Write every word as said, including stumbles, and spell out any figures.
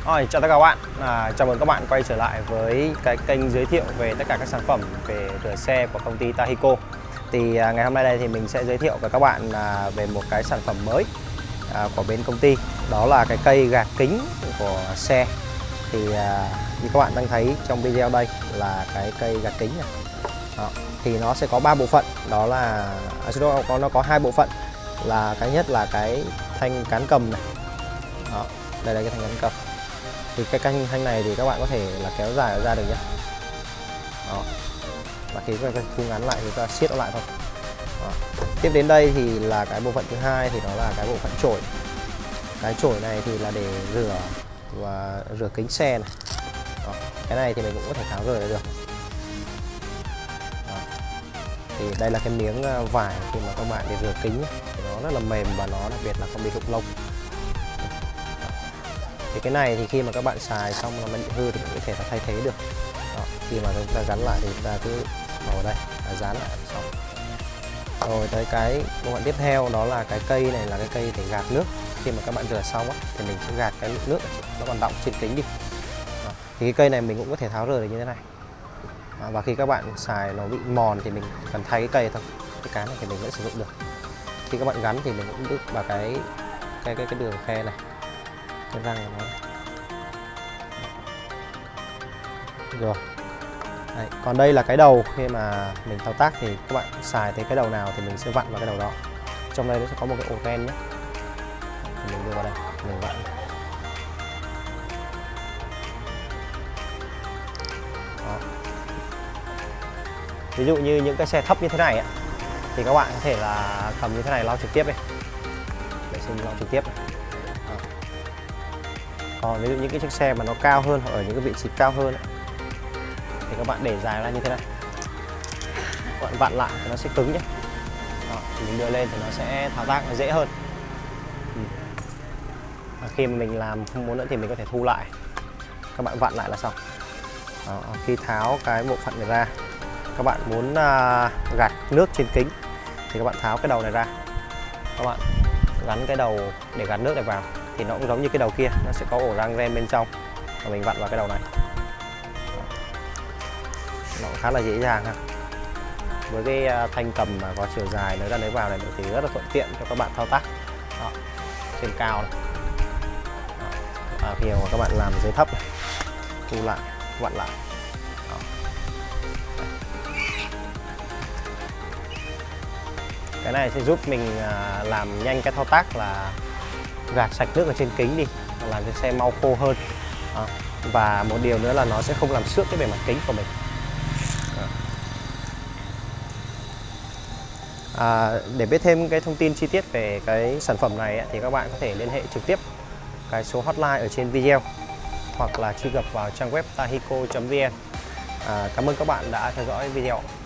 Rồi, chào tất cả các bạn, à, chào mừng các bạn quay trở lại với cái kênh giới thiệu về tất cả các sản phẩm về rửa xe của công ty Tahico. Thì à, ngày hôm nay đây thì mình sẽ giới thiệu với các bạn à, về một cái sản phẩm mới à, của bên công ty. Đó là cái cây gạt kính của xe. Thì à, như các bạn đang thấy trong video đây là cái cây gạt kính này. Đó. Thì nó sẽ có ba bộ phận, đó là à, có nó có hai bộ phận. Là cái nhất là cái thanh cán cầm này. Đó, đây là cái thanh cán cầm. Thì cái canh thanh này thì các bạn có thể là kéo dài ra được nhé. Đó. Và khi các bạn thu ngắn lại thì ta siết nó lại thôi. Đó. Tiếp đến đây thì là cái bộ phận thứ hai, thì đó là cái bộ phận chổi. Cái chổi này thì là để rửa và rửa kính xe này. Đó. Cái này thì mình cũng có thể tháo rời được. Đó. Thì đây là cái miếng vải khi mà các bạn để rửa kính thì nó rất là mềm và nó đặc biệt là không bị rụng lông. Thì cái này thì khi mà các bạn xài xong nó bị hư thì cũng có thể là thay thế được. Đó, khi mà chúng ta gắn lại thì chúng ta cứ bỏ vào đây, là dán lại xong. Rồi tới cái bộ phận tiếp theo, đó là cái cây này là cái cây để gạt nước. Khi mà các bạn rửa xong á, thì mình sẽ gạt cái nước nó còn đọng trên kính đi. Đó, thì cái cây này mình cũng có thể tháo rời được như thế này. Đó, và khi các bạn xài nó bị mòn thì mình cần thay cái cây thôi. Cái cán này thì mình vẫn sử dụng được. Khi các bạn gắn thì mình cũng đứt vào cái cái cái cái đường khe này, cái răng của nó. Rồi. Đấy. Còn đây là cái đầu, khi mà mình thao tác thì các bạn xài tới cái đầu nào thì mình sẽ vặn vào cái đầu đó. Trong đây nó sẽ có một cái ổ ren nhé. Mình đưa vào đây, mình vặn. Đó. Ví dụ như những cái xe thấp như thế này ấy, thì các bạn có thể là cầm như thế này lau trực tiếp đi. Vệ sinh lau trực tiếp này. Còn ví dụ những cái chiếc xe mà nó cao hơn, ở những cái vị trí cao hơn ấy, thì các bạn để dài ra như thế này, các bạn vặn lại thì nó sẽ cứng nhé. Đó, thì mình đưa lên thì nó sẽ thao tác nó dễ hơn. Và khi mà mình làm không muốn nữa thì mình có thể thu lại, các bạn vặn lại là xong. Đó, khi tháo cái bộ phận này ra, các bạn muốn uh, gạt nước trên kính thì các bạn tháo cái đầu này ra, các bạn gắn cái đầu để gạt nước này vào. Thì nó cũng giống như cái đầu kia, nó sẽ có ổ răng ren bên trong và mình vặn vào cái đầu này. Nó cũng khá là dễ dàng ha. Với cái thanh cầm mà có chiều dài nới ra nới vào này thì rất là thuận tiện cho các bạn thao tác. Đó, trên cao này. Đó. À, khi mà các bạn làm dưới thấp này, thu lại, vặn lại. Đó. Cái này sẽ giúp mình làm nhanh cái thao tác là gạt sạch nước ở trên kính đi, làm cho xe mau khô hơn. Đó. Và một điều nữa là nó sẽ không làm xước cái bề mặt kính của mình. Đó. À, để biết thêm cái thông tin chi tiết về cái sản phẩm này ấy, thì các bạn có thể liên hệ trực tiếp cái số hotline ở trên video hoặc là truy cập vào trang web tahico chấm vn. À, cảm ơn các bạn đã theo dõi video.